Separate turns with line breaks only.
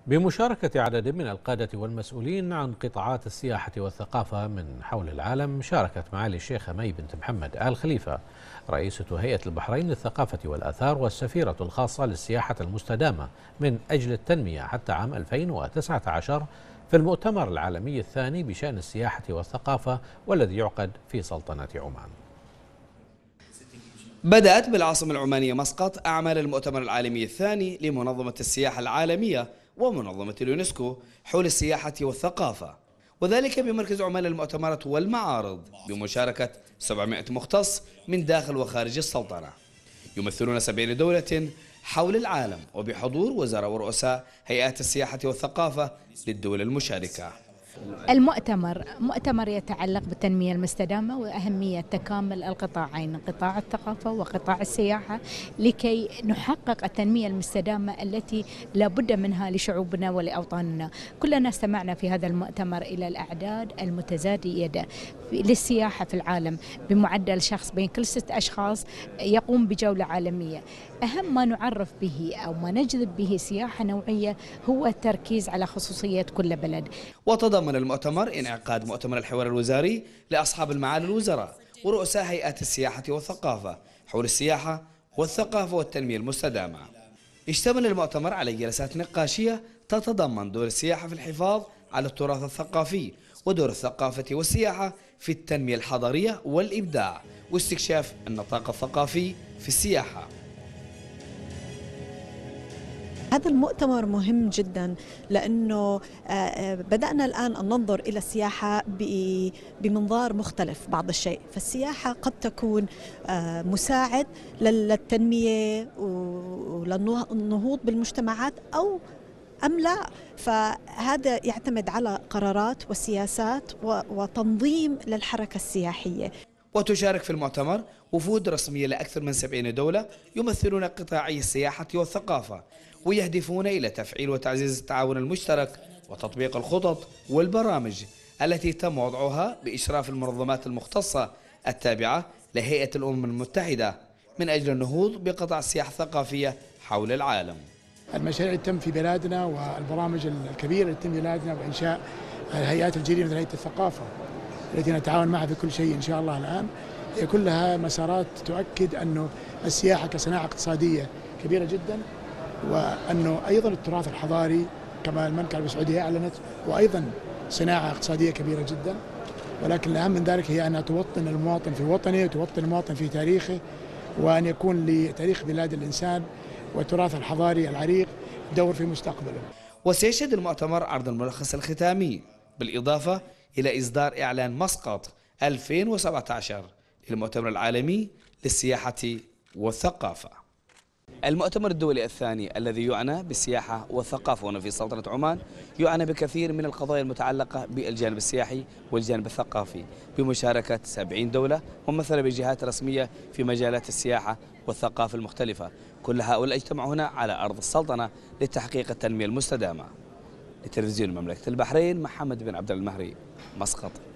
بمشاركة عدد من القادة والمسؤولين عن قطاعات السياحة والثقافة من حول العالم، شاركت معالي الشيخة مي بنت محمد آل خليفة رئيسة هيئة البحرين للثقافة والآثار والسفيرة الخاصة للسياحة المستدامة من أجل التنمية حتى عام 2019 في المؤتمر العالمي الثاني بشأن السياحة والثقافة والذي يعقد في سلطنة عمان.
بدأت بالعاصمة العمانية مسقط أعمال المؤتمر العالمي الثاني لمنظمة السياحة العالمية ومنظمة اليونسكو حول السياحة والثقافة، وذلك بمركز عمان للمؤتمرات والمعارض بمشاركة 700 مختص من داخل وخارج السلطنة يمثلون 70 دولة حول العالم، وبحضور وزراء ورؤساء هيئات السياحة والثقافة للدول المشاركة.
المؤتمر مؤتمر يتعلق بالتنمية المستدامة وأهمية تكامل القطاعين، قطاع الثقافة وقطاع السياحة، لكي نحقق التنمية المستدامة التي لا بد منها لشعوبنا ولأوطاننا. كلنا استمعنا في هذا المؤتمر إلى الأعداد المتزايدة للسياحة في العالم بمعدل شخص بين كل 6 أشخاص يقوم بجولة عالمية. أهم ما نعرف به أو ما نجذب به سياحة نوعية هو التركيز على خصوصية كل بلد.
وتضمن المؤتمر انعقاد مؤتمر الحوار الوزاري لأصحاب المعالي الوزراء ورؤساء هيئات السياحة والثقافة حول السياحة والثقافة والتنمية المستدامة. اشتمل المؤتمر على جلسات نقاشية تتضمن دور السياحة في الحفاظ على التراث الثقافي ودور الثقافة والسياحة في التنمية الحضارية والإبداع واستكشاف النطاق الثقافي في السياحة.
هذا المؤتمر مهم جدا لأنه بدأنا الآن أن ننظر إلى السياحة بمنظار مختلف بعض الشيء، فالسياحة قد تكون مساعد للتنمية وللنهوض بالمجتمعات أم لا، فهذا يعتمد على قرارات وسياسات وتنظيم للحركة السياحية.
وتشارك في المؤتمر وفود رسمية لأكثر من 70 دولة يمثلون قطاعي السياحة والثقافة، ويهدفون إلى تفعيل وتعزيز التعاون المشترك وتطبيق الخطط والبرامج التي تم وضعها بإشراف المنظمات المختصة التابعة لهيئة الأمم المتحدة من أجل النهوض بقطاع السياحة الثقافية حول العالم.
المشاريع اللي تم في بلادنا والبرامج الكبيرة اللي تم في بلادنا وإنشاء الهيئات الجديدة مثل هيئة الثقافة التي نتعاون معها في كل شيء إن شاء الله الآن، هي كلها مسارات تؤكد أنه السياحة كصناعة اقتصادية كبيرة جدا، وأنه أيضا التراث الحضاري كما المملكة العربية السعودية أعلنت وأيضا صناعة اقتصادية كبيرة جدا، ولكن الأهم من ذلك هي أن توطن المواطن في وطنه وتوطن المواطن في تاريخه، وأن يكون لتاريخ بلاد الإنسان والتراث الحضاري العريق دور في مستقبله.
وسيشهد المؤتمر عرض الملخص الختامي بالإضافة إلى إصدار إعلان مسقط 2017 للمؤتمر العالمي للسياحة والثقافة. المؤتمر الدولي الثاني الذي يعنى بالسياحة والثقافة هنا في سلطنة عمان يعنى بكثير من القضايا المتعلقة بالجانب السياحي والجانب الثقافي بمشاركة 70 دولة ممثلة بجهات رسمية في مجالات السياحة والثقافة المختلفة. كل هؤلاء اجتمعوا هنا على أرض السلطنة لتحقيق التنمية المستدامة. لتلفزيون مملكة البحرين، محمد بن عبد المهري، مسقط.